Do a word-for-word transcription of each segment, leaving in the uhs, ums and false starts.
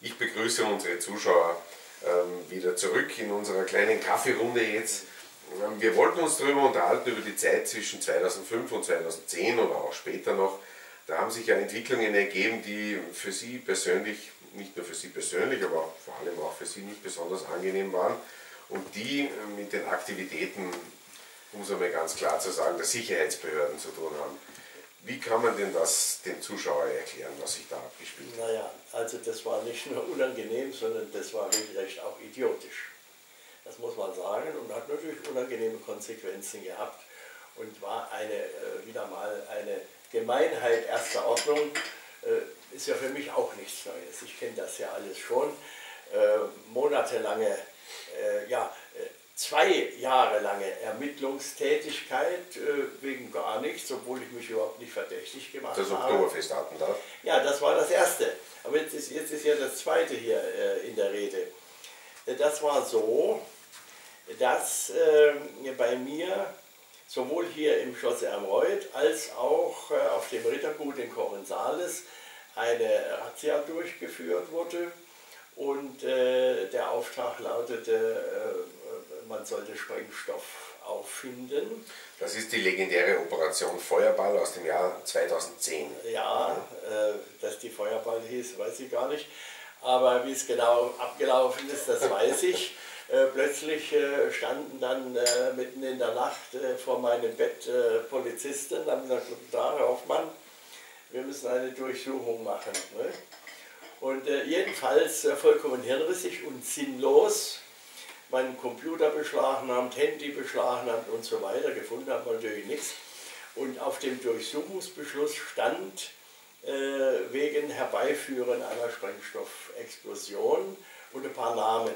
Ich begrüße unsere Zuschauer ähm, wieder zurück in unserer kleinen Kaffeerunde jetzt. Ähm, wir wollten uns darüber unterhalten, über die Zeit zwischen zweitausendfünf und zweitausendzehn oder auch später noch. Da haben sich ja Entwicklungen ergeben, die für Sie persönlich, nicht nur für Sie persönlich, aber vor allem auch für Sie nicht besonders angenehm waren und die mit den Aktivitäten, um es einmal ganz klar zu sagen, der Sicherheitsbehörden zu tun haben. Wie kann man denn das dem Zuschauer erklären, was sich da abgespielt hat? Naja, also das war nicht nur unangenehm, sondern das war regelrecht auch idiotisch. Das muss man sagen und hat natürlich unangenehme Konsequenzen gehabt und war eine, äh, wieder mal eine Gemeinheit erster Ordnung. Äh, ist ja für mich auch nichts Neues. Ich kenne das ja alles schon. Äh, monatelange, äh, ja, äh, zwei Jahre lange Ermittlungstätigkeit äh, wegen gar nichts, obwohl ich mich überhaupt nicht verdächtig gemacht das habe. Das Oktoberfestattentat? Ja, das war das erste. Aber jetzt ist, jetzt ist ja das zweite hier äh, in der Rede. Das war so, dass äh, bei mir sowohl hier im Schloss Ermreuth als auch äh, auf dem Rittergut in Kochensales eine Razzia durchgeführt wurde. Und äh, der Auftrag lautete, äh, man sollte Sprengstoff auffinden. Das ist die legendäre Operation Feuerball aus dem Jahr zweitausendzehn. Ja, äh, dass die Feuerball hieß, weiß ich gar nicht. Aber wie es genau abgelaufen ist, das weiß ich. Äh, plötzlich äh, standen dann äh, mitten in der Nacht äh, vor meinem Bett äh, Polizisten, haben gesagt, guten Tag, Herr Hoffmann, wir müssen eine Durchsuchung machen. Ne? Und äh, jedenfalls äh, vollkommen hirnrissig und sinnlos, meinen Computer beschlagnahmt, Handy beschlagnahmt und so weiter, gefunden haben wir natürlich nichts. Und auf dem Durchsuchungsbeschluss stand, äh, wegen Herbeiführen einer Sprengstoffexplosion und ein paar Namen.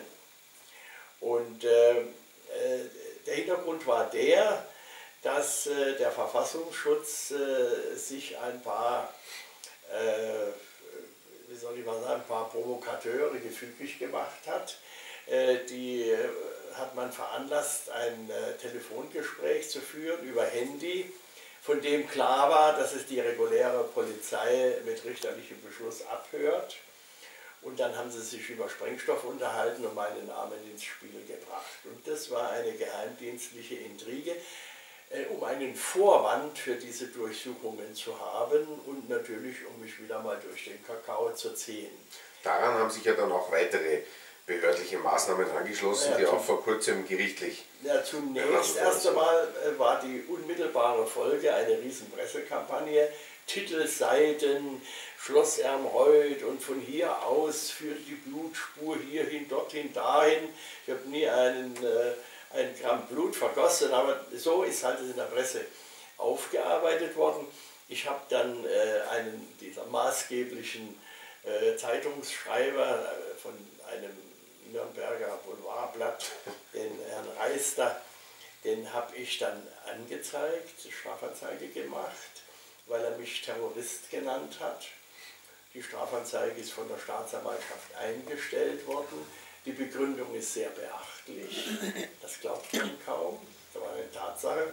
Und äh, äh, der Hintergrund war der, dass äh, der Verfassungsschutz äh, sich ein paar, äh, wie soll ich mal sagen, ein paar Provokateure gefügig gemacht hat. Äh, die äh, hat man veranlasst, ein äh, Telefongespräch zu führen über Handy, von dem klar war, dass es die reguläre Polizei mit richterlichem Beschluss abhört. Und dann haben sie sich über Sprengstoff unterhalten und meinen Namen ins Spiel gebracht. Und das war eine geheimdienstliche Intrige, äh, um einen Vorwand für diese Durchsuchungen zu haben und natürlich, um mich wieder mal durch den Kakao zu ziehen. Daran haben sich ja dann auch weitere behördliche Maßnahmen angeschlossen, ja, die auch vor kurzem gerichtlich... Ja, zunächst erst einmal äh, war die unmittelbare Folge eine riesen Pressekampagne, Titelseiten, Schloss Ermreuth und von hier aus führt die Blutspur hierhin, dorthin, dahin. Ich habe nie einen, äh, einen Gramm Blut vergossen, aber so ist halt in der Presse aufgearbeitet worden. Ich habe dann äh, einen dieser maßgeblichen äh, Zeitungsschreiber äh, von einem Nürnberger Boulevardblatt, den Herrn Reister, den habe ich dann angezeigt, Strafanzeige gemacht, weil er mich Terrorist genannt hat. Die Strafanzeige ist von der Staatsanwaltschaft eingestellt worden. Die Begründung ist sehr beachtlich. Das glaubt man kaum. Das war eine Tatsache.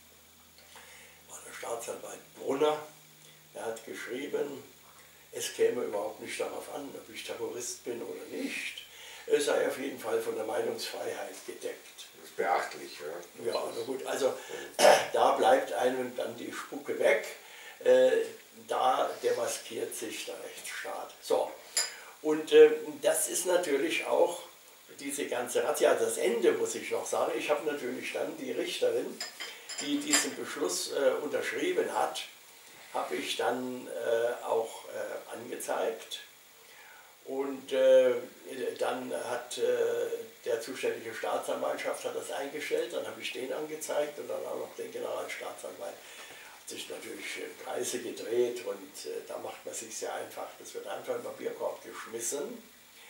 War der Staatsanwalt Brunner. Er hat geschrieben, es käme überhaupt nicht darauf an, ob ich Terrorist bin oder nicht. Es sei auf jeden Fall von der Meinungsfreiheit gedeckt. Das ist beachtlich. Ja, ja na gut, also da bleibt einem dann die Spucke weg. Äh, da demaskiert sich der Rechtsstaat. So, und äh, das ist natürlich auch diese ganze Razzia. Das Ende muss ich noch sagen. Ich habe natürlich dann die Richterin, die diesen Beschluss äh, unterschrieben hat, habe ich dann äh, auch äh, angezeigt. Und äh, dann hat äh, der zuständige Staatsanwaltschaft hat das eingestellt, dann habe ich den angezeigt und dann auch noch den Generalstaatsanwalt. Hat sich natürlich Kreise gedreht und äh, da macht man sich sehr einfach. Das wird einfach im Papierkorb geschmissen.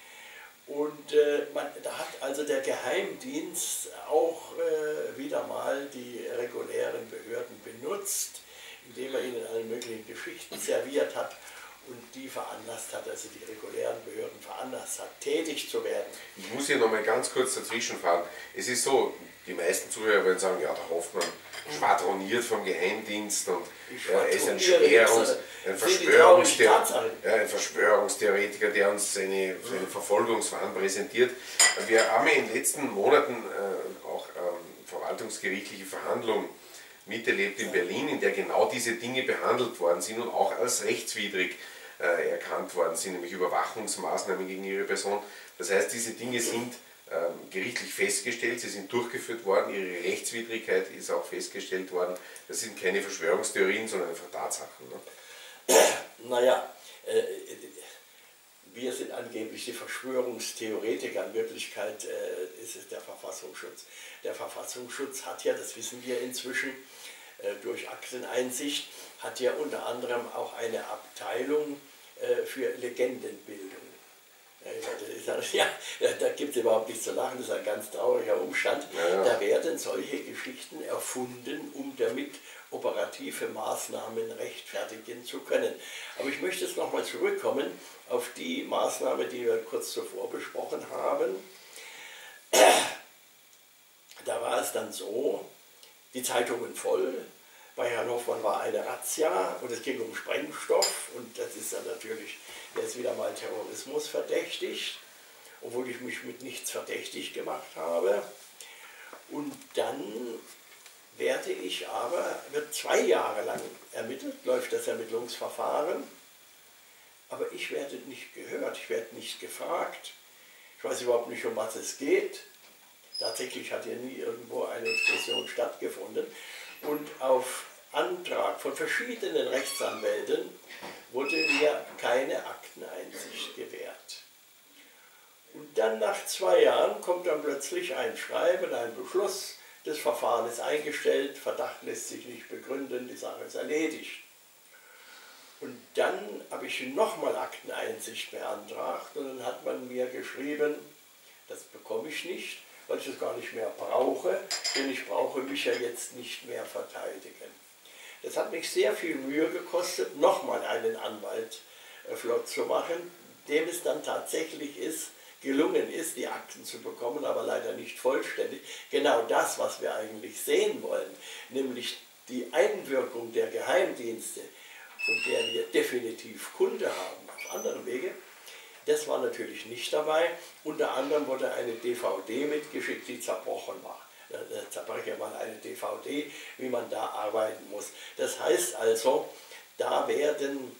Und äh, man, da hat also der Geheimdienst auch äh, wieder mal die regulären Behörden benutzt, indem er ihnen alle möglichen Geschichten serviert hat und die veranlasst hat, also die regulären Behörden veranlasst hat, tätig zu werden. Ich muss hier nochmal ganz kurz dazwischen fahren. Es ist so, die meisten Zuhörer werden sagen, ja, der Hoffmann schwadroniert vom Geheimdienst und ja, er ist ein, Schwerungs-, ein, Verschwörungstheor ja, ein Verschwörungstheoretiker, der uns seine, seine Verfolgungswahn präsentiert. Wir haben ja in den letzten Monaten äh, auch ähm, verwaltungsgerichtliche Verhandlungen miterlebt in Berlin, in der genau diese Dinge behandelt worden sind und auch als rechtswidrig äh, erkannt worden sind, nämlich Überwachungsmaßnahmen gegen ihre Person. Das heißt, diese Dinge sind ähm, gerichtlich festgestellt, sie sind durchgeführt worden, ihre Rechtswidrigkeit ist auch festgestellt worden. Das sind keine Verschwörungstheorien, sondern einfach Tatsachen. Ne? Naja, äh, wir sind angeblich die Verschwörungstheoretiker, in Wirklichkeit äh, ist es der Verfassungsschutz. Der Verfassungsschutz hat ja, das wissen wir inzwischen, äh, durch Akteneinsicht, hat ja unter anderem auch eine Abteilung äh, für Legendenbildung. Ja, da gibt es überhaupt nichts zu lachen, das ist ein ganz trauriger Umstand. Ja, ja. Da werden solche Geschichten erfunden, um damit operative Maßnahmen rechtfertigen zu können. Aber ich möchte jetzt nochmal zurückkommen auf die Maßnahme, die wir kurz zuvor besprochen haben. Da war es dann so, die Zeitungen voll, bei Herrn Hoffmann war eine Razzia und es ging um Sprengstoff und das ist dann natürlich, der ist wieder mal Terrorismus verdächtigt, obwohl ich mich mit nichts verdächtig gemacht habe. Und dann werde ich aber, wird zwei Jahre lang ermittelt, läuft das Ermittlungsverfahren, aber ich werde nicht gehört, ich werde nicht gefragt, ich weiß überhaupt nicht, um was es geht. Tatsächlich hat hier nie irgendwo eine Explosion stattgefunden. Und auf Antrag von verschiedenen Rechtsanwälten wurde mir keine Akteneinsicht gewährt. Und dann nach zwei Jahren kommt dann plötzlich ein Schreiben, ein Beschluss, das Verfahren ist eingestellt, Verdacht lässt sich nicht begründen, die Sache ist erledigt. Und dann habe ich nochmal Akteneinsicht beantragt und dann hat man mir geschrieben, das bekomme ich nicht, weil ich das gar nicht mehr brauche, denn ich brauche mich ja jetzt nicht mehr verteidigen. Das hat mich sehr viel Mühe gekostet, nochmal einen Anwalt äh, flott zu machen, dem es dann tatsächlich ist, gelungen ist, die Akten zu bekommen, aber leider nicht vollständig. Genau das, was wir eigentlich sehen wollen, nämlich die Einwirkung der Geheimdienste, von der wir definitiv Kunde haben auf anderen Wege, das war natürlich nicht dabei. Unter anderem wurde eine D V D mitgeschickt, die zerbrochen war. Da zerbreche mal eine D V D, wie man da arbeiten muss. Das heißt also, da werden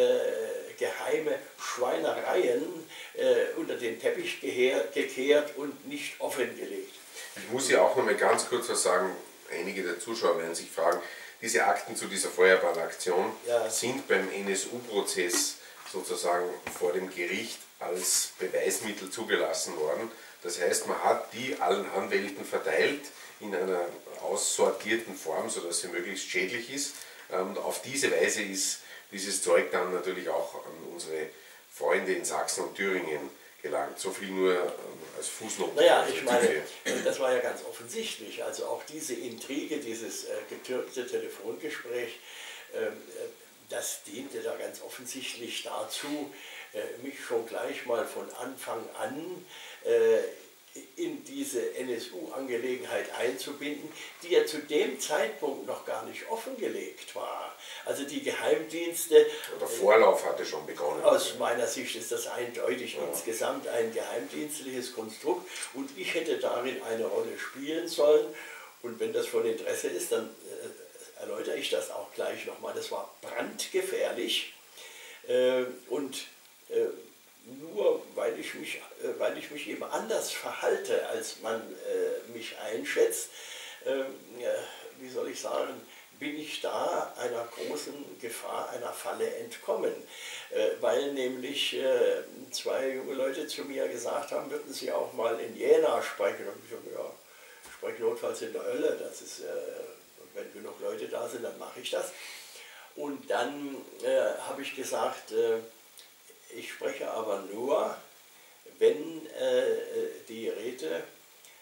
äh, geheime Schweinereien äh, unter den Teppich gekehrt und nicht offengelegt. Ich muss hier auch noch mal ganz kurz was sagen. Einige der Zuschauer werden sich fragen, diese Akten zu dieser Feuerballaktion ja. sind beim N S U-Prozess sozusagen vor dem Gericht als Beweismittel zugelassen worden. Das heißt, man hat die allen Anwälten verteilt in einer aussortierten Form, sodass sie möglichst schädlich ist. Und auf diese Weise ist dieses Zeug dann natürlich auch an unsere Freunde in Sachsen und Thüringen gelangt. So viel nur als Fußnote. Naja, ich meine, das war ja ganz offensichtlich. Also auch diese Intrige, dieses äh, getürkte Telefongespräch, äh, das diente da ganz offensichtlich dazu, äh, mich schon gleich mal von Anfang an äh, in diese N S U-Angelegenheit einzubinden, die ja zu dem Zeitpunkt noch gar nicht offengelegt war. Also die Geheimdienste... Der Vorlauf hatte schon begonnen. Aus meiner Sicht ist das eindeutig ja. insgesamt ein geheimdienstliches Konstrukt und ich hätte darin eine Rolle spielen sollen. Und wenn das von Interesse ist, dann äh, erläutere ich das auch gleich nochmal. Das war brandgefährlich äh, und äh, nur weil ich, mich, äh, weil ich mich eben anders verhalte, als man äh, mich einschätzt, äh, wie soll ich sagen, bin ich da einer großen Gefahr, einer Falle entkommen. Äh, weil nämlich äh, zwei junge Leute zu mir gesagt haben, würden sie auch mal in Jena sprechen. Und ich habe ja, ich spreche notfalls in der Hölle, das ist, äh, wenn genug Leute da sind, dann mache ich das. Und dann äh, habe ich gesagt, äh, ich spreche aber nur, wenn äh, die Rede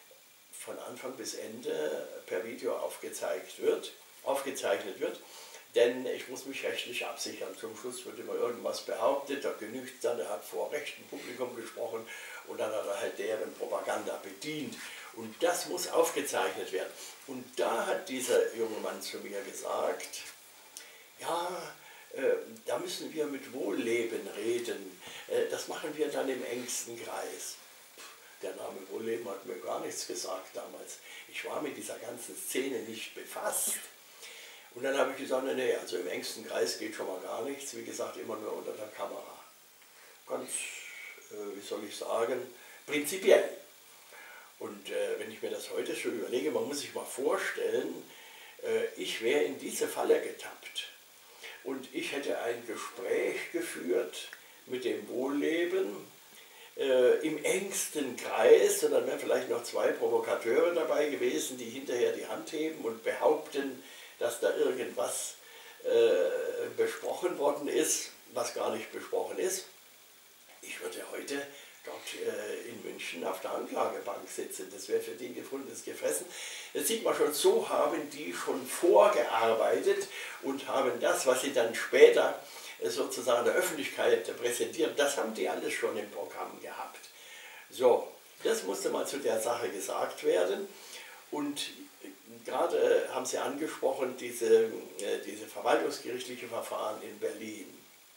von Anfang bis Ende per Video aufgezeigt wird, aufgezeichnet wird, denn ich muss mich rechtlich absichern. Zum Schluss wird immer irgendwas behauptet, da genügt dann, er hat vor rechtem Publikum gesprochen und dann hat er halt deren Propaganda bedient. Und das muss aufgezeichnet werden. Und da hat dieser junge Mann zu mir gesagt, ja, äh, da müssen wir mit Wohlleben reden, äh, das machen wir dann im engsten Kreis. Der Name Wohlleben hat mir gar nichts gesagt damals. Ich war mit dieser ganzen Szene nicht befasst. Und dann habe ich gesagt, nee, also im engsten Kreis geht schon mal gar nichts, wie gesagt, immer nur unter der Kamera. Ganz, äh, wie soll ich sagen, prinzipiell. Und äh, wenn ich mir das heute schon überlege, man muss sich mal vorstellen, äh, ich wäre in diese Falle getappt. Und ich hätte ein Gespräch geführt mit dem Wohlleben äh, im engsten Kreis, und dann wären vielleicht noch zwei Provokateure dabei gewesen, die hinterher die Hand heben und behaupten, dass da irgendwas äh, besprochen worden ist, was gar nicht besprochen ist. Ich würde heute dort äh, in München auf der Anklagebank sitzen. Das wäre für die gefundenes Gefressen. Das sieht man schon, so haben die schon vorgearbeitet und haben das, was sie dann später äh, sozusagen der Öffentlichkeit äh, präsentieren, das haben die alles schon im Programm gehabt. So, das musste mal zu der Sache gesagt werden. Und äh, gerade äh, haben Sie angesprochen, diese, äh, diese verwaltungsgerichtliche Verfahren in Berlin.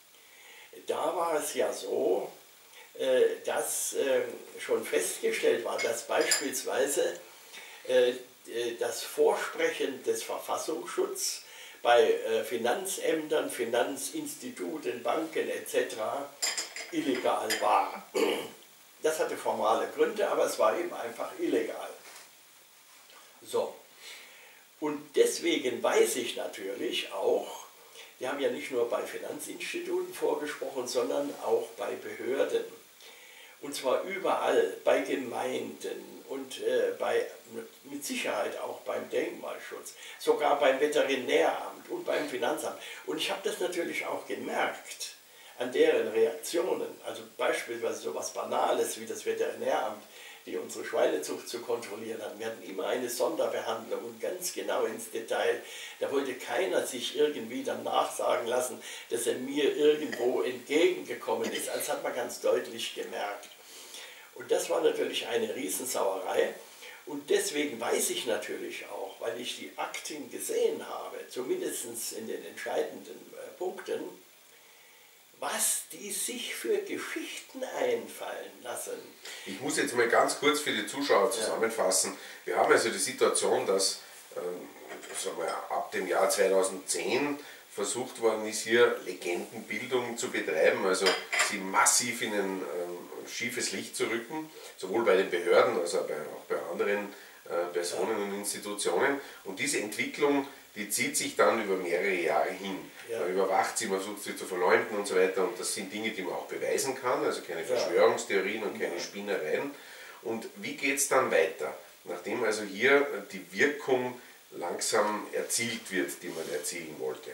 Da war es ja so, dass äh, schon festgestellt war, dass beispielsweise äh, das Vorsprechen des Verfassungsschutzes bei äh, Finanzämtern, Finanzinstituten, Banken et cetera illegal war. Das hatte formale Gründe, aber es war eben einfach illegal. So. Und deswegen weiß ich natürlich auch, die haben ja nicht nur bei Finanzinstituten vorgesprochen, sondern auch bei Behörden. Und zwar überall, bei Gemeinden und äh, bei, mit Sicherheit auch beim Denkmalschutz, sogar beim Veterinäramt und beim Finanzamt. Und ich habe das natürlich auch gemerkt an deren Reaktionen. Also beispielsweise so etwas Banales wie das Veterinäramt, die unsere Schweinezucht zu kontrollieren hatten. Wir hatten immer eine Sonderbehandlung und ganz genau ins Detail. Da wollte keiner sich irgendwie dann nachsagen lassen, dass er mir irgendwo entgegengekommen ist. Das hat man ganz deutlich gemerkt. Und das war natürlich eine Riesensauerei. Und deswegen weiß ich natürlich auch, weil ich die Akten gesehen habe, zumindest in den entscheidenden äh, Punkten, was die sich für Geschichten einfallen lassen. Ich muss jetzt mal ganz kurz für die Zuschauer zusammenfassen. Wir haben also die Situation, dass ähm, sagen wir, ab dem Jahr zweitausendzehn versucht worden ist, hier Legendenbildung zu betreiben, also sie massiv in ein ähm, schiefes Licht zu rücken, sowohl bei den Behörden als auch bei, auch bei anderen äh, Personen und Institutionen. Und diese Entwicklung, die zieht sich dann über mehrere Jahre hin. Ja. Man überwacht sie, man versucht sie zu verleumden und so weiter, und das sind Dinge, die man auch beweisen kann, also keine Verschwörungstheorien und keine Spinnereien. Und wie geht es dann weiter? Nachdem also hier die Wirkung langsam erzielt wird, die man erzielen wollte.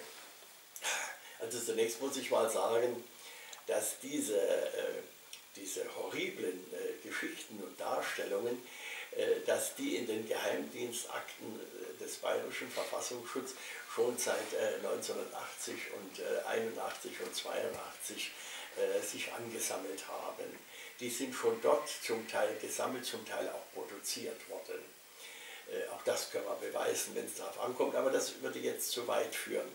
Also zunächst muss ich mal sagen, dass diese, äh, diese horriblen äh, Geschichten und Darstellungen, äh, dass die in den Geheimdienstakten äh, des Bayerischen Verfassungsschutzes schon seit äh, neunzehnhundertachtzig und äh, einundachtzig und zweiundachtzig äh, sich angesammelt haben. Die sind schon dort zum Teil gesammelt, zum Teil auch produziert worden. Äh, auch das können wir beweisen, wenn es darauf ankommt, aber das würde jetzt zu weit führen.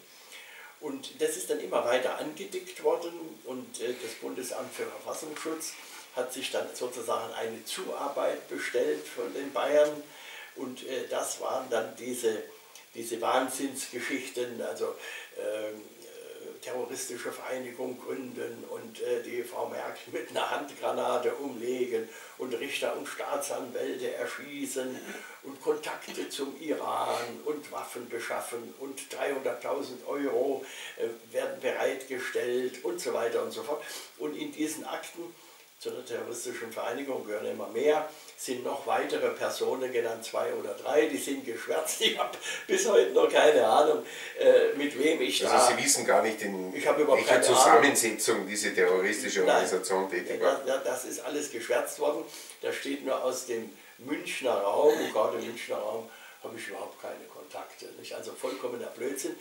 Und das ist dann immer weiter angedickt worden, und äh, das Bundesamt für Verfassungsschutz hat sich dann sozusagen eine Zuarbeit bestellt von den Bayern, und äh, das waren dann diese, diese Wahnsinnsgeschichten, also äh, terroristische Vereinigung gründen und äh, die Frau Merkel mit einer Handgranate umlegen und Richter und Staatsanwälte erschießen und Kontakte zum Iran und Waffen beschaffen und dreihunderttausend Euro äh, werden bereitgestellt und so weiter und so fort. Und in diesen Akten zu einer terroristischen Vereinigung gehören immer mehr, sind noch weitere Personen genannt, zwei oder drei, die sind geschwärzt. Ich habe bis heute noch keine Ahnung, äh, mit wem ich also da... Sie wissen gar nicht, in ich welcher keine Zusammensetzung Ahnung. diese terroristische Organisation Nein, tätig war. Das, das ist alles geschwärzt worden. Da steht nur aus dem Münchner Raum, und gerade im Münchner Raum habe ich überhaupt keine Kontakte. Nicht? Also vollkommener Blödsinn.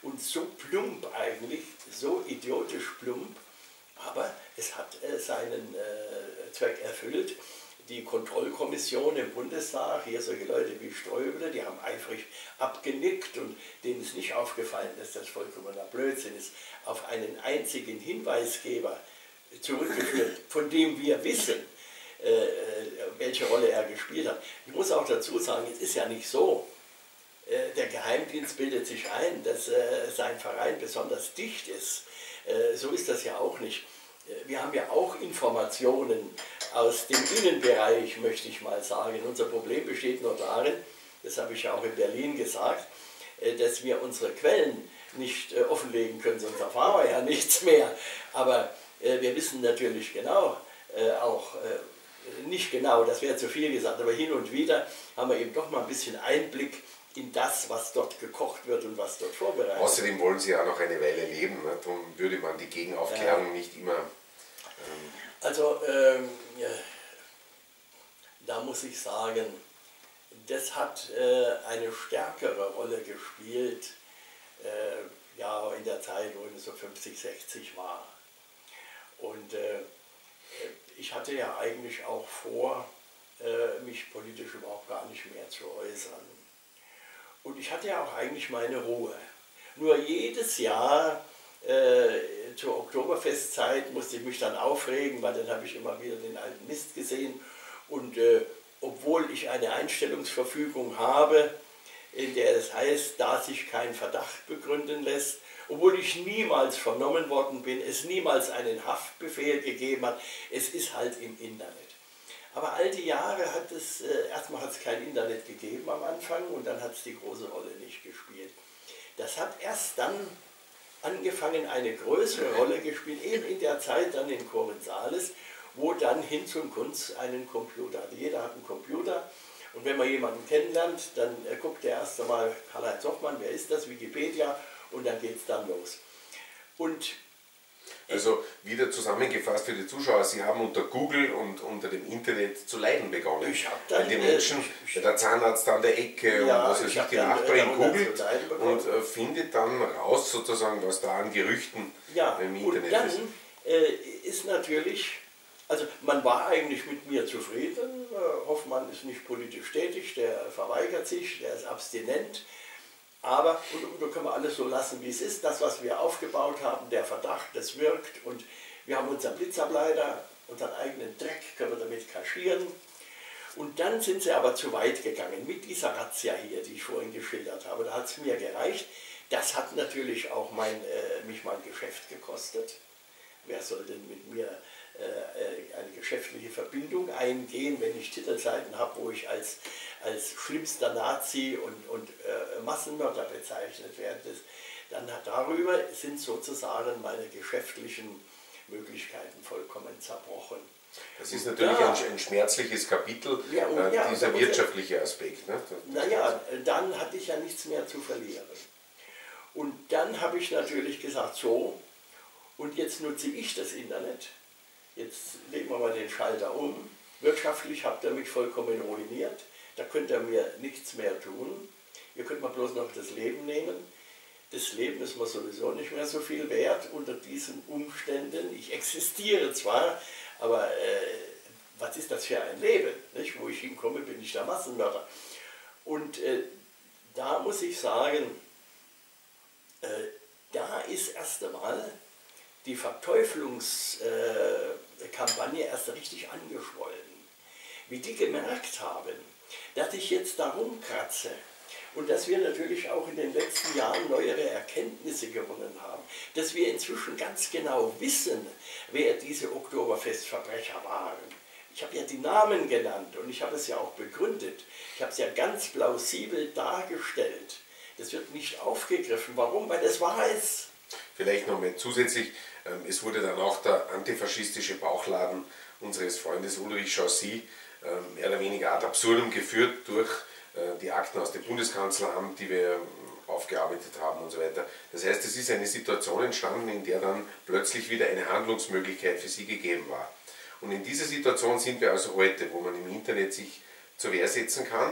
und so plump eigentlich, so idiotisch plump, aber es hat äh, seinen äh, Zweck erfüllt. Die Kontrollkommission im Bundestag, hier solche Leute wie Ströbele, die haben eifrig abgenickt und denen ist nicht aufgefallen, dass das vollkommener Blödsinn ist, auf einen einzigen Hinweisgeber zurückgeführt, von dem wir wissen, äh, welche Rolle er gespielt hat. Ich muss auch dazu sagen, es ist ja nicht so, äh, der Geheimdienst bildet sich ein, dass äh, sein Verein besonders dicht ist. Äh, so ist das ja auch nicht. Wir haben ja auch Informationen aus dem Innenbereich, möchte ich mal sagen. Unser Problem besteht nur darin, das habe ich ja auch in Berlin gesagt, dass wir unsere Quellen nicht offenlegen können, sonst erfahren wir ja nichts mehr. Aber wir wissen natürlich genau, auch nicht genau, das wäre zu viel gesagt, aber hin und wieder haben wir eben doch mal ein bisschen Einblick in das, was dort gekocht wird und was dort vorbereitet wird. Außerdem wollen Sie ja noch eine Weile leben, ne? Darum würde man die Gegenaufklärung ja. nicht immer... Ähm also, ähm, ja, da muss ich sagen, das hat äh, eine stärkere Rolle gespielt, äh, ja, in der Zeit, wo ich so fünfzig, sechzig war. Und äh, ich hatte ja eigentlich auch vor, äh, mich politisch überhaupt gar nicht mehr zu äußern. Und ich hatte ja auch eigentlich meine Ruhe. Nur jedes Jahr äh, zur Oktoberfestzeit musste ich mich dann aufregen, weil dann habe ich immer wieder den alten Mist gesehen. Und äh, obwohl ich eine Einstellungsverfügung habe, in der es heißt, da sich kein Verdacht begründen lässt, obwohl ich niemals vernommen worden bin, es niemals einen Haftbefehl gegeben hat, es ist halt im Internet. Aber all die Jahre hat es, äh, erstmal hat es kein Internet gegeben am Anfang und dann hat es die große Rolle nicht gespielt. Das hat erst dann angefangen, eine größere Rolle gespielt, eben in der Zeit dann in Kommensales, wo dann Hinz und Kunz einen Computer hatte. Jeder hat einen Computer und wenn man jemanden kennenlernt, dann äh, guckt der erst einmal, Karl-Heinz Hoffmann, wer ist das, Wikipedia, und dann geht es dann los. Und also wieder zusammengefasst für die Zuschauer, Sie haben unter Google und unter dem Internet zu leiden begonnen. Ich habe dann... Weil die Menschen, äh, der Zahnarzt an der Ecke ja, und was weiß ich, die Nachbarin googelt und äh, äh, findet dann raus sozusagen, was da an Gerüchten ja, im Internet und dann ist. Äh, ist natürlich, also man war eigentlich mit mir zufrieden, äh, Hoffmann ist nicht politisch tätig, der verweigert sich, der ist abstinent. Aber, und, und da können wir alles so lassen, wie es ist, das, was wir aufgebaut haben, der Verdacht, das wirkt und wir haben unseren Blitzableiter, unseren eigenen Dreck, können wir damit kaschieren. Und dann sind sie aber zu weit gegangen mit dieser Razzia hier, die ich vorhin geschildert habe. Da hat es mir gereicht. Das hat natürlich auch mein, äh, mich mein Geschäft gekostet. Wer soll denn mit mir äh, eine geschäftliche Verbindung eingehen, wenn ich Titelseiten habe, wo ich als, als schlimmster Nazi und, und äh, Massenmörder bezeichnet werde? Das, dann hat, darüber sind sozusagen meine geschäftlichen Möglichkeiten vollkommen zerbrochen. Das ist natürlich ja. ein, ein schmerzliches Kapitel, ja, und, äh, ja, dieser wirtschaftliche Aspekt. Ne? Naja, dann hatte ich ja nichts mehr zu verlieren. Und dann habe ich natürlich gesagt, so, und jetzt nutze ich das Internet, jetzt legen wir mal den Schalter um, wirtschaftlich habt ihr mich vollkommen ruiniert, da könnt ihr mir nichts mehr tun, ihr könnt mal bloß noch das Leben nehmen. Das Leben ist mir sowieso nicht mehr so viel wert unter diesen Umständen. Ich existiere zwar, aber äh, was ist das für ein Leben? Nicht? Wo ich hinkomme, bin ich der Massenmörder. Und äh, da muss ich sagen, äh, da ist erst einmal die Verteufelungskampagne äh, erst richtig angeschwollen. Wie die gemerkt haben, dass ich jetzt darum kratze und dass wir natürlich auch in den letzten Jahren neuere Erkenntnisse gewonnen haben, dass wir inzwischen ganz genau wissen, wer diese Oktoberfestverbrecher waren. Ich habe ja die Namen genannt und ich habe es ja auch begründet. Ich habe es ja ganz plausibel dargestellt. Das wird nicht aufgegriffen. Warum? Weil das wahr ist. Vielleicht noch mal zusätzlich, es wurde dann auch der antifaschistische Bauchladen unseres Freundes Ulrich Chaussy mehr oder weniger ad absurdum geführt durch die Akten aus dem Bundeskanzleramt, die wir aufgearbeitet haben und so weiter. Das heißt, es ist eine Situation entstanden, in der dann plötzlich wieder eine Handlungsmöglichkeit für sie gegeben war. Und in dieser Situation sind wir also heute, wo man im Internet sich zur Wehr setzen kann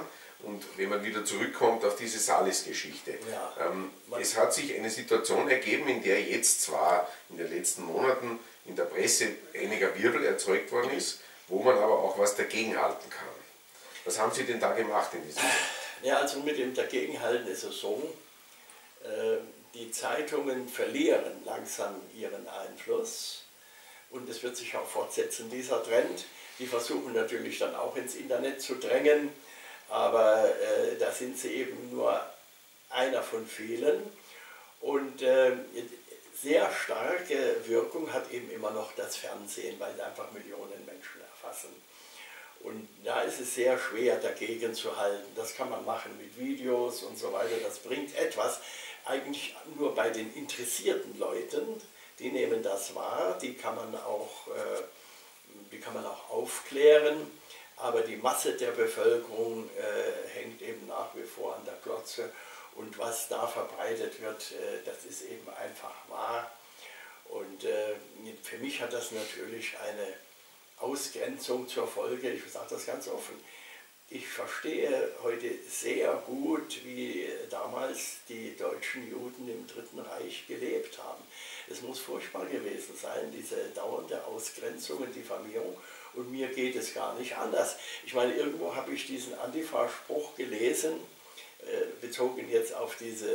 Und wenn man wieder zurückkommt auf diese Salis-Geschichte. Ja. Ähm, es hat sich eine Situation ergeben, in der jetzt zwar in den letzten Monaten in der Presse einiger Wirbel erzeugt worden ist, wo man aber auch was dagegenhalten kann. Was haben Sie denn da gemacht in diesem Jahr? Ja, also mit dem Dagegenhalten ist es so, äh, die Zeitungen verlieren langsam ihren Einfluss und es wird sich auch fortsetzen, dieser Trend. Die versuchen natürlich dann auch ins Internet zu drängen, aber äh, da sind sie eben nur einer von vielen. Und äh, sehr starke Wirkung hat eben immer noch das Fernsehen, weil einfach Millionen Menschen erfassen. Und da ist es sehr schwer dagegen zu halten. Das kann man machen mit Videos und so weiter, das bringt etwas. Eigentlich nur bei den interessierten Leuten, die nehmen das wahr, die kann man auch, äh, die kann man auch aufklären. Aber die Masse der Bevölkerung äh, hängt eben nach wie vor an der Glotze. Und was da verbreitet wird, äh, das ist eben einfach wahr. Und äh, für mich hat das natürlich eine Ausgrenzung zur Folge. Ich sage das ganz offen. Ich verstehe heute sehr gut, wie damals die deutschen Juden im Dritten Reich gelebt haben. Es muss furchtbar gewesen sein, diese dauernde Ausgrenzung und Diffamierung. Und mir geht es gar nicht anders. Ich meine, irgendwo habe ich diesen Antifa-Spruch gelesen, äh, bezogen jetzt auf diese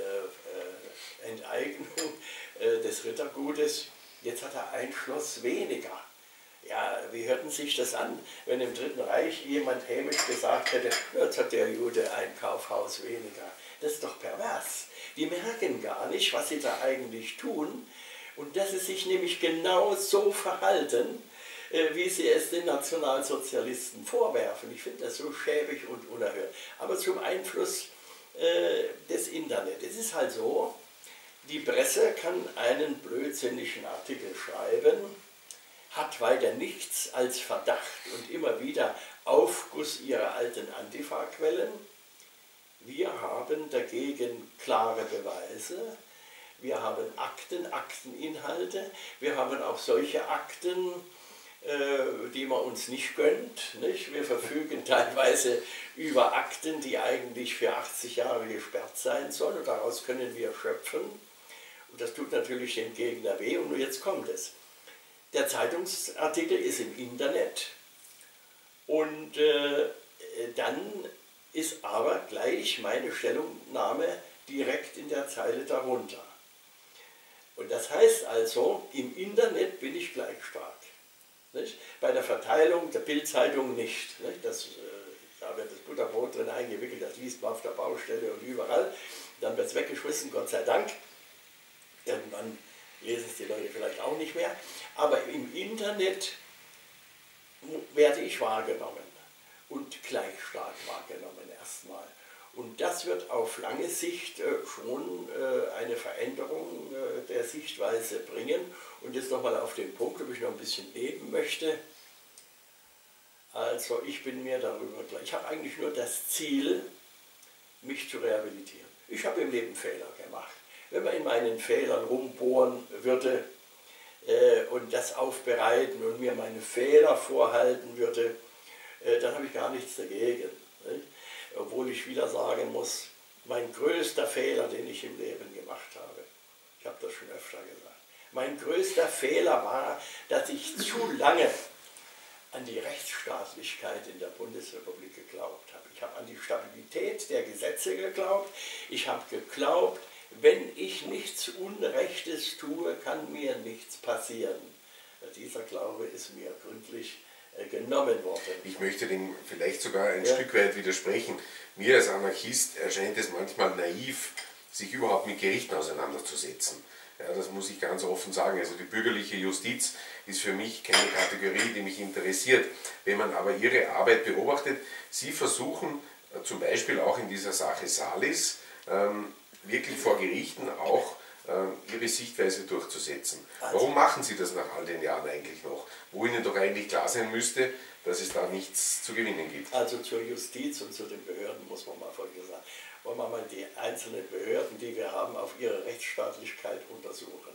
äh, Enteignung äh, des Rittergutes. Jetzt hat er ein Schloss weniger. Ja, wie hörten sich das an, wenn im Dritten Reich jemand hämisch gesagt hätte, jetzt hat der Jude ein Kaufhaus weniger. Das ist doch pervers. Die merken gar nicht, was sie da eigentlich tun und dass sie sich nämlich genau so verhalten, wie sie es den Nationalsozialisten vorwerfen. Ich finde das so schäbig und unerhört. Aber zum Einfluss äh, des Internets. Es ist halt so, die Presse kann einen blödsinnigen Artikel schreiben, hat weiter nichts als Verdacht und immer wieder Aufguss ihrer alten Antifa-Quellen. Wir haben dagegen klare Beweise, wir haben Akten, Akteninhalte, wir haben auch solche Akten, äh, die man uns nicht gönnt. Nicht? Wir verfügen teilweise über Akten, die eigentlich für achtzig Jahre gesperrt sein sollen und daraus können wir schöpfen. Und das tut natürlich dem Gegner weh und nur jetzt kommt es. Der Zeitungsartikel ist im Internet und äh, dann ist aber gleich meine Stellungnahme direkt in der Zeile darunter. Und das heißt also, im Internet bin ich gleich stark. Nicht? Bei der Verteilung der Bild-Zeitung nicht. nicht? Das, äh, da wird das Butterbrot drin eingewickelt, das liest man auf der Baustelle und überall. Dann wird es weggeschmissen, Gott sei Dank. Irgendwann lesen es die Leute vielleicht auch nicht mehr. Aber im Internet werde ich wahrgenommen und gleich stark wahrgenommen erstmal. Und das wird auf lange Sicht äh, schon äh, eine Veränderung äh, der Sichtweise bringen. Und jetzt nochmal auf den Punkt, ob ich noch ein bisschen leben möchte. Also ich bin mir darüber klar. Ich habe eigentlich nur das Ziel, mich zu rehabilitieren. Ich habe im Leben Fehler gemacht. Wenn man in meinen Fehlern rumbohren würde äh, und das aufbereiten und mir meine Fehler vorhalten würde, äh, dann habe ich gar nichts dagegen. Nicht? Obwohl ich wieder sagen muss, mein größter Fehler, den ich im Leben gemacht habe, ich habe das schon öfter gesagt, mein größter Fehler war, dass ich zu lange an die Rechtsstaatlichkeit in der Bundesrepublik geglaubt habe. Ich habe an die Stabilität der Gesetze geglaubt. Ich habe geglaubt, wenn ich nichts Unrechtes tue, kann mir nichts passieren. Dieser Glaube ist mir gründlich genommen worden. Ich möchte dem vielleicht sogar ein ja. Stück weit widersprechen. Mir als Anarchist erscheint es manchmal naiv, sich überhaupt mit Gerichten auseinanderzusetzen. Ja, das muss ich ganz offen sagen. Also die bürgerliche Justiz ist für mich keine Kategorie, die mich interessiert. Wenn man aber Ihre Arbeit beobachtet, Sie versuchen äh, zum Beispiel auch in dieser Sache Salis ähm, wirklich vor Gerichten auch äh, Ihre Sichtweise durchzusetzen. Also, Warum machen Sie das nach all den Jahren eigentlich noch? Wo Ihnen doch eigentlich klar sein müsste, dass es da nichts zu gewinnen gibt. Also zur Justiz und zu den Behörden muss man mal Folgendes sagen. Wollen wir mal die einzelnen Behörden, die wir haben, auf ihre Rechtsstaatlichkeit untersuchen.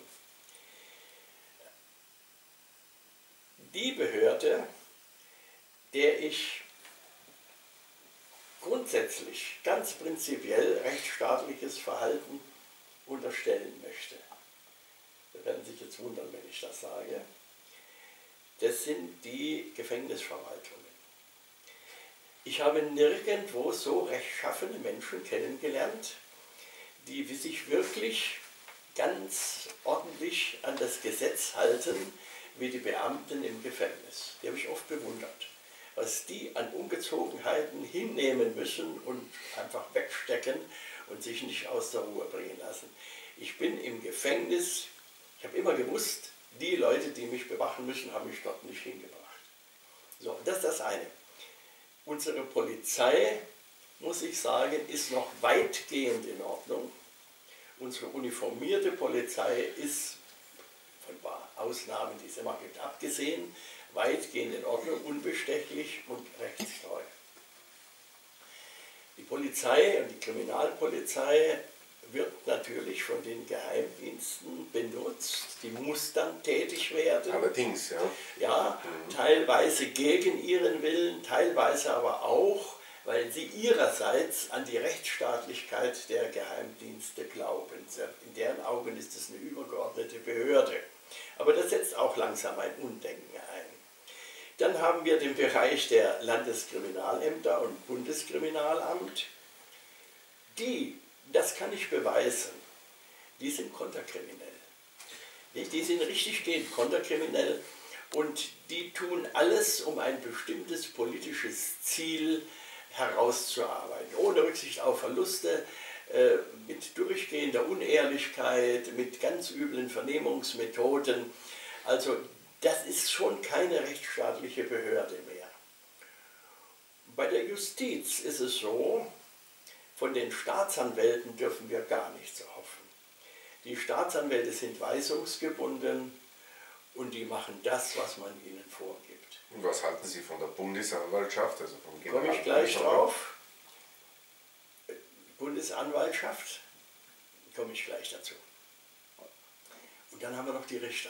Die Behörde, der ich grundsätzlich, ganz prinzipiell rechtsstaatliches Verhalten unterstellen möchte, Sie werden sich jetzt wundern, wenn ich das sage, das sind die Gefängnisverwaltungen. Ich habe nirgendwo so rechtschaffene Menschen kennengelernt, die sich wirklich ganz ordentlich an das Gesetz halten, wie die Beamten im Gefängnis. Die habe ich oft bewundert, was die an Ungezogenheiten hinnehmen müssen und einfach wegstecken und sich nicht aus der Ruhe bringen lassen. Ich bin im Gefängnis, ich habe immer gewusst, die Leute, die mich bewachen müssen, haben mich dort nicht hingebracht. So, das ist das eine. Unsere Polizei, muss ich sagen, ist noch weitgehend in Ordnung. Unsere uniformierte Polizei ist, von ein paar Ausnahmen, die es immer gibt, abgesehen, weitgehend in Ordnung, unbestechlich und rechtstreu. Die Polizei und die Kriminalpolizei wird natürlich von den Geheimdiensten benutzt, die muss dann tätig werden. Allerdings, ja. Ja, mhm. teilweise gegen ihren Willen, teilweise aber auch, weil sie ihrerseits an die Rechtsstaatlichkeit der Geheimdienste glauben. In deren Augen ist es eine übergeordnete Behörde. Aber das setzt auch langsam ein Umdenken ein. Dann haben wir den Bereich der Landeskriminalämter und Bundeskriminalamt. Die, das kann ich beweisen, die sind konterkriminell. Die sind richtiggehend konterkriminell und die tun alles, um ein bestimmtes politisches Ziel herauszuarbeiten, ohne Rücksicht auf Verluste, äh, mit durchgehender Unehrlichkeit, mit ganz üblen Vernehmungsmethoden. Also das ist schon keine rechtsstaatliche Behörde mehr. Bei der Justiz ist es so, von den Staatsanwälten dürfen wir gar nichts erhoffen. Die Staatsanwälte sind weisungsgebunden und die machen das, was man ihnen vorgibt. Und was halten Sie von der Bundesanwaltschaft, also vom General? Komme ich gleich drauf. Bundesanwaltschaft, komme ich gleich dazu. Und dann haben wir noch die Richter.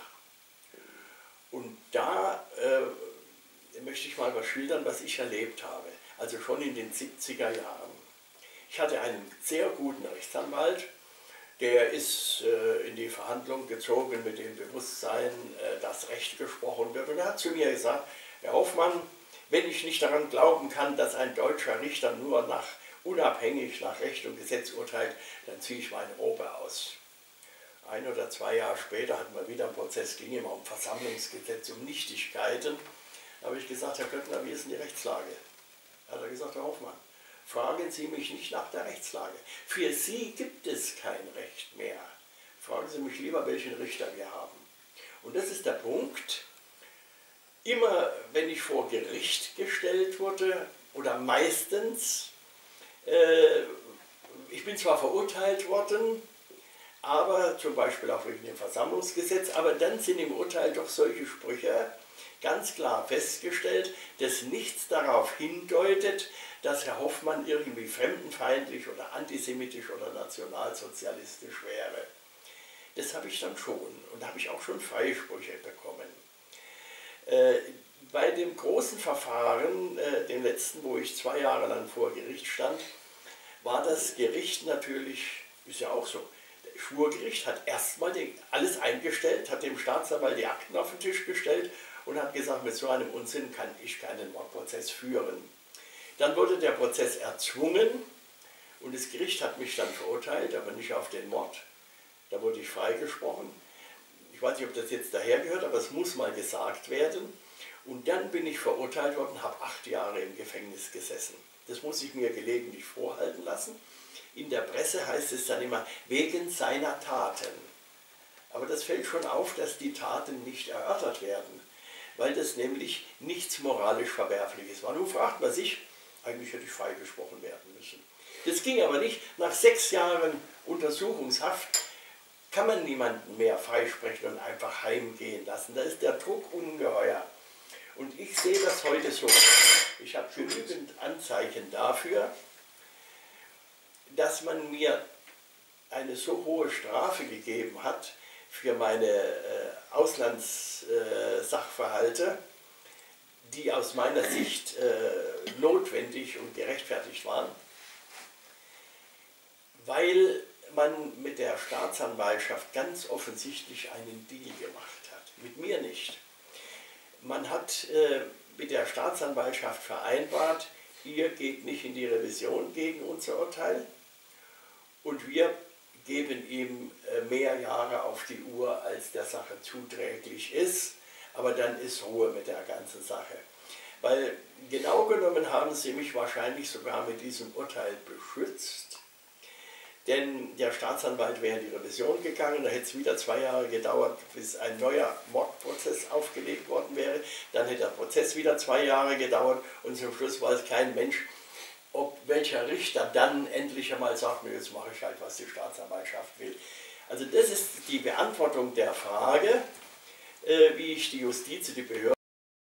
Und da äh, möchte ich mal was schildern, was ich erlebt habe. Also schon in den siebziger Jahren. Ich hatte einen sehr guten Rechtsanwalt, der ist äh, in die Verhandlung gezogen mit dem Bewusstsein, äh, dass Recht gesprochen wird. Und er hat zu mir gesagt, Herr Hoffmann, wenn ich nicht daran glauben kann, dass ein deutscher Richter nur nach, unabhängig nach Recht und Gesetz urteilt, dann ziehe ich meine Robe aus. Ein oder zwei Jahre später hatten wir wieder einen Prozess, ging immer um Versammlungsgesetz, um Nichtigkeiten. Da habe ich gesagt, Herr Köttner, wie ist denn die Rechtslage? Da hat er gesagt, Herr Hoffmann, fragen Sie mich nicht nach der Rechtslage. Für Sie gibt es kein Recht mehr. Fragen Sie mich lieber, welchen Richter wir haben. Und das ist der Punkt. Immer wenn ich vor Gericht gestellt wurde, oder meistens, äh, ich bin zwar verurteilt worden, aber zum Beispiel auch wegen dem Versammlungsgesetz, aber dann sind im Urteil doch solche Sprüche ganz klar festgestellt, dass nichts darauf hindeutet, dass Herr Hoffmann irgendwie fremdenfeindlich oder antisemitisch oder nationalsozialistisch wäre. Das habe ich dann schon und da habe ich auch schon Freisprüche bekommen. Äh, bei dem großen Verfahren, äh, dem letzten, wo ich zwei Jahre lang vor Gericht stand, war das Gericht natürlich, ist ja auch so, das Schwurgericht hat erstmal alles eingestellt, hat dem Staatsanwalt die Akten auf den Tisch gestellt und hat gesagt, mit so einem Unsinn kann ich keinen Mordprozess führen. Dann wurde der Prozess erzwungen und das Gericht hat mich dann verurteilt, aber nicht auf den Mord. Da wurde ich freigesprochen. Ich weiß nicht, ob das jetzt dahergehört, aber es muss mal gesagt werden. Und dann bin ich verurteilt worden, habe acht Jahre im Gefängnis gesessen. Das muss ich mir gelegentlich vorhalten lassen. In der Presse heißt es dann immer, wegen seiner Taten. Aber das fällt schon auf, dass die Taten nicht erörtert werden, weil das nämlich nichts moralisch Verwerfliches war. Nun fragt man sich, eigentlich hätte ich freigesprochen werden müssen. Das ging aber nicht. Nach sechs Jahren Untersuchungshaft kann man niemanden mehr freisprechen und einfach heimgehen lassen. Da ist der Druck ungeheuer. Und ich sehe das heute so. Ich habe genügend Anzeichen dafür, dass man mir eine so hohe Strafe gegeben hat für meine äh, Auslandssachverhalte, die aus meiner Sicht äh, notwendig und gerechtfertigt waren, weil man mit der Staatsanwaltschaft ganz offensichtlich einen Deal gemacht hat. Mit mir nicht. Man hat äh, mit der Staatsanwaltschaft vereinbart, ihr geht nicht in die Revision gegen unser Urteil und wir geben ihm äh, mehr Jahre auf die Uhr, als der Sache zuträglich ist, aber dann ist Ruhe mit der ganzen Sache. Weil genau genommen haben sie mich wahrscheinlich sogar mit diesem Urteil beschützt, denn der Staatsanwalt wäre in die Revision gegangen, da hätte es wieder zwei Jahre gedauert, bis ein neuer Mordprozess aufgelegt worden wäre. Dann hätte der Prozess wieder zwei Jahre gedauert und zum Schluss weiß kein Mensch, ob welcher Richter dann endlich einmal sagt, jetzt mache ich halt, was die Staatsanwaltschaft will. Also das ist die Beantwortung der Frage, wie ich die Justiz, die Behörden